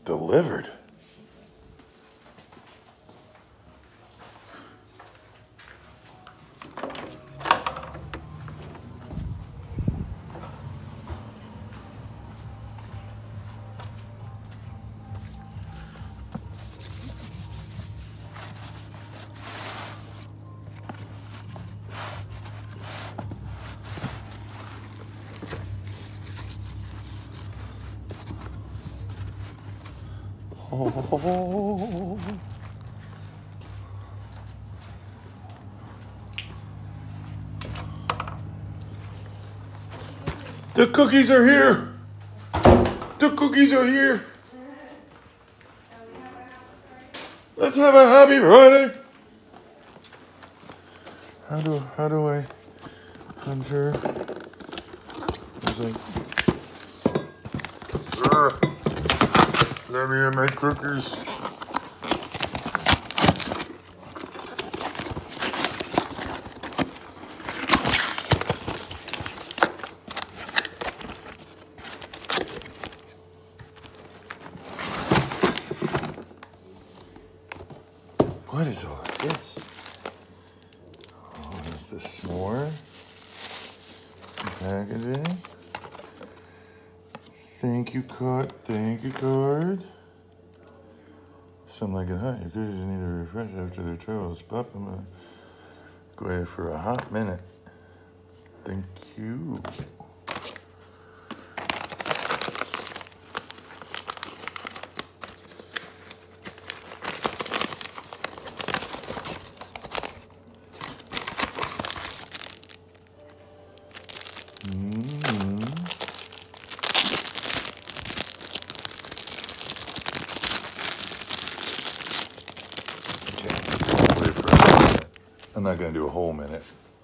Delivered. Oh. The cookies are here. The cookies are here. Let's have a happy Friday. How do I enter? It's like, let me have my cookies. What is all of this? Oh, is this more packaging? Thank you card. Thank you card. Something like a hot. Your cookies need a refresh after their travels. Pop them away for a hot minute. Thank you. I'm not going to do a whole minute.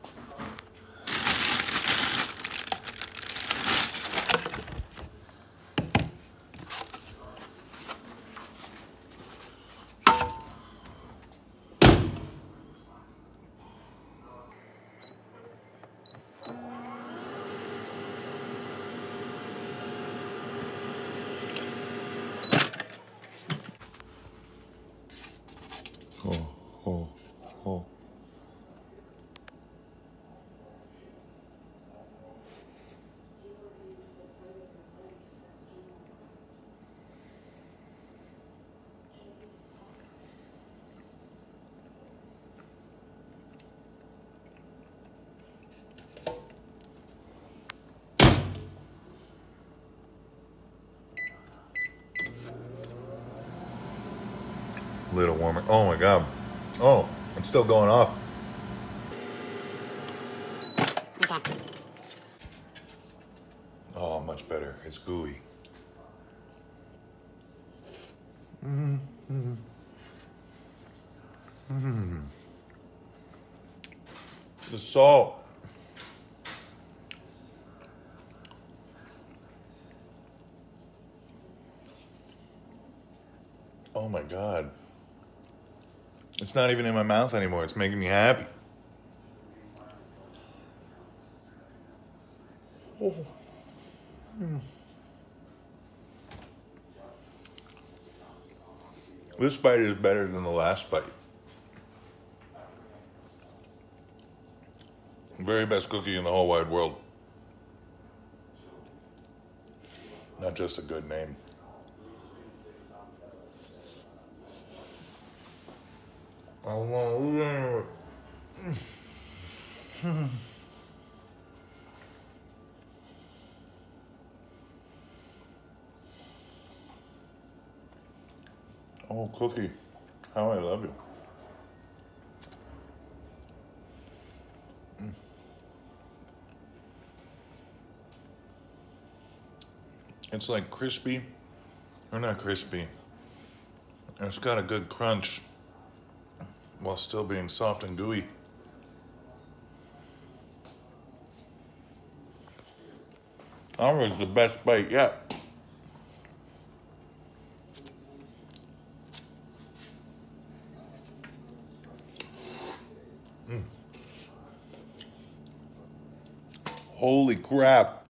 Oh. Little warmer. Oh my God. Oh, it's still going off. Okay. Oh, much better. It's gooey. The salt. Oh my God. It's not even in my mouth anymore. It's making me happy. Oh. This bite is better than the last bite. Very best cookie in the whole wide world. Not just a good name. Oh, Cookie, how I love you. It's like crispy, or not crispy. It's got a good crunch while still being soft and gooey. That was the best bite yet. Holy crap.